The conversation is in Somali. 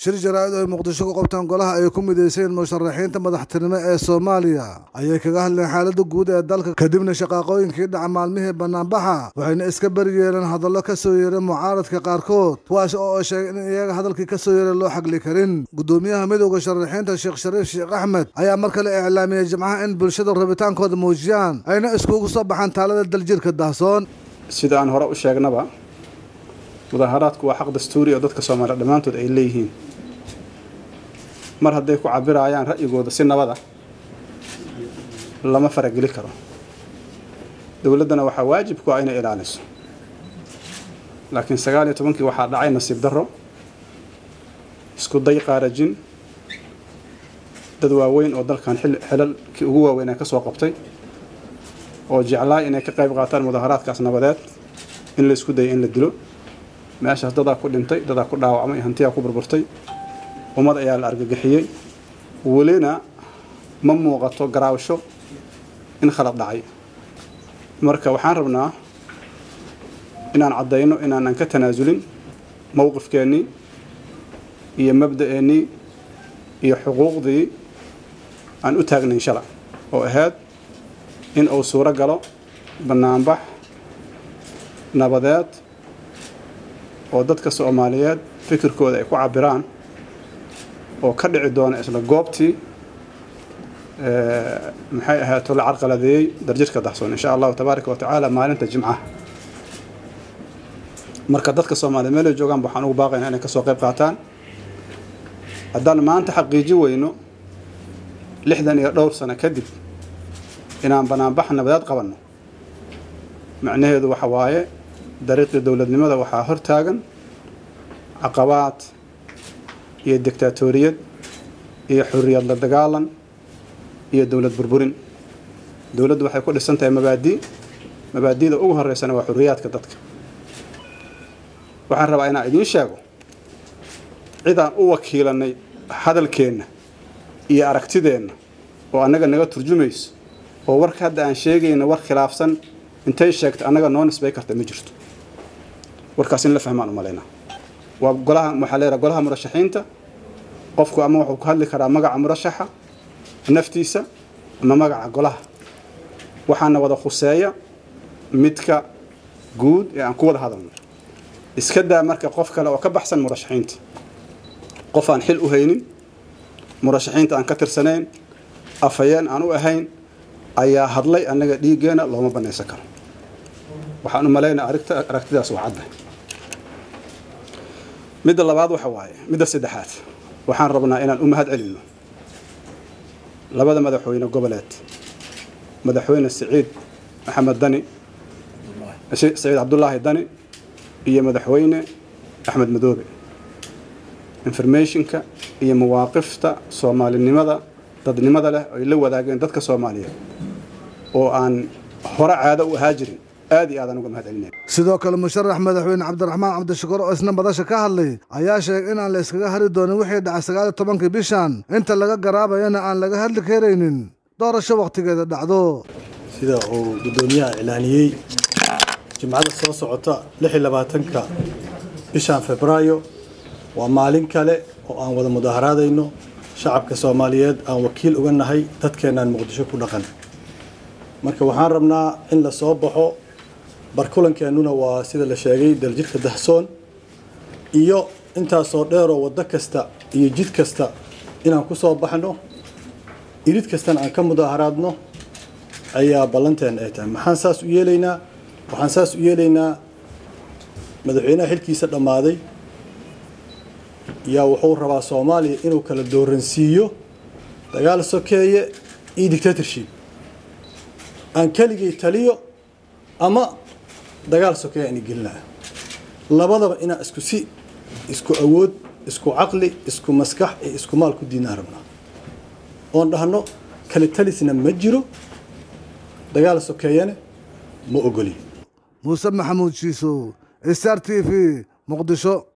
shir jaraa'id oo Muqdisho ku qabtaan golaha ay ku mideyseen musharaxiinta madaxtinimo ee Soomaaliya ayay kaga hadleen xaaladda guud ee dalka kadibna shaqaqooyinkii dhaca maalmihii banaanbaxa waxayna iska bariyeeleen hadallo ka soo yeeray mucaaradka qaarkood kuwaas oo sheegay in iyaga hadalkii ka soo yeeray loo xagli karin gudoomiyaha midowga sharaxiinta Sheekh Shariif Sheekh Axmed ayaa mar kale iclaamiyay jimcaha in bulshada rabitaankooda muujiyaan ayna iskugu soo baxaan taalada daljirka dahsoon sida aan hore u sheegnaba mudaharaadku waa xaq dastuuri oo dadka Soomaaliyeed dhamaantood ay leeyihiin mar haday ku cabirayaan ra'yigooda si nabad ah lama farageli karo dawladana waxa waajib ku ah inay ilaaliso laakiin 19 waxa dhacay nasiib darro isku day qaarajin dad waaweyn oo dalkan xilalkii ugu waaweyn ay ka soo qabtay oo jeclaa inay ka qayb qaataan mudaharaadkaas nabadeed in la isku day in la dilo meeshaas dad ku dhintay dad ku dhaawacmay hantiya ku burburtay ummad ayaa la argagixiyay waleena ma muuqato garaawsho in khalad dhacay marka waxaan rabnaa inaan cadeyno inaan ka tanaasulin mowqifkeeni iyo mabda'eeni iyo xuquuqdii aan u taagnay shalay oo ahayd in uu suura galo banaanbax nabadeed oo dadka Soomaaliyeed fikirkooda ay ku cabiraan oo ka dhici doona isla goobtii maxay ahaato la carqaladeeyay darjirka dahsoon insha Allah tabaaraka wa taala maalinta jimcaha marka dadka Soomaaliyeed meel ay joogaan waxaan ugu baaqaynaa inay ka soo qayb qaataan haddaan maanta xaqiiji weyno 60 iyo dhowr sano kadib inaan banaanbax nabadeed qabanno macnaheedu waxa waaye dariiqii dawladnimada waxa hor taagan caqabaad iyo diktatoriyad iyo xurriyad la dagaalan iyo dawlad burburin dawladdu waxay ku dhisan tahay mabaadiida ugu horeysana waa xurriyadka dadka waxaan rabaa inaan idin sheego cidaan u wakiilanay hadalkeena iyo aragtideena oo anaga naga turjumayso oo warka hadda aan sheegayna war khilaafsan intay sheegto anaga noo nisbay karta ma jirto warkaas in la fahmaan u maleena waa golaha maxalleera golaha murashaxiinta qofku ama wuxuu ku hadli karaa magaca murashaxa naftiisa ama magaca golaha waxaana wada khuseeya midka guud ee aan ku wada hadalno iska daa marka qof kale oo ka baxsan murashaxiinta qof aan xil u haynin murashaxiinta aan ka tirsanayn afayeen aan u ahayn ayaa hadlay anaga dhiigeena looma banaysan karo waxaan u maleynaa aragtidaas waa cad midda labaad waxa waaye midda saddexaad waxaan rabnaa inaan u mahad celino labada madaxweyne goboleed madaxweyne Saciid Cabdullaahi Dani iyo madaxweyne Axmed Madoobe informationka iyo muwaaqifta Soomaalinimada dadnimada leh ay la wadaageen dadka Soomaaliyeed oo aan hore caado u haajirin aad iyo aad uga mahadcelinay sidoo kale musharax madaxweyne Cabdiraxmaan Cabdishakuur oo isna badasha ka hadlay ayaa sheegay in aan la iskaga hari doonin wixii dhacay 19 bishan inta laga garaabayna aan laga hadli kareynin doorasho waqtigeeda dhacdo sida uu gudoomiyaha ilaaniyay jimcada soo socota 26 bishan Febraayo waa maalin kale oo aan wada mudaharaadayno shacabka Soomaaliyeed aan wakiil uga nahay dadkeenan Muqdisho ku dhaqan marka waxaan rabnaa in la soo baxo barkulankeenuna waa sida la sheegay daljirka dahsoon iyo intaas oo dheer oo wada kasta iyo jid kasta inaan ku soo baxno irid kastana aan ka mudaharaadno ayaa ballanteen ay tahay maxaan saas u yeelaynaa waxaan saas u yeelaynaa madaxweynaha xilkiisa dhamaaday yaa wuxuu rabaa Soomaaliya inuu kala dooransiiyo dagaal sokeeye iyo dictatorship aan kaligii taliyo ama dagaal sokeeye aan gelinayo labadaba ina isku awood isku aqli isku maskax iyo isku maal ku diinaa rabnaa oon dhahno kala talisna ma jiro dagaal sokeeyana ma ogoli Muuse Maxamuud Shiiso Star TV Muqdisho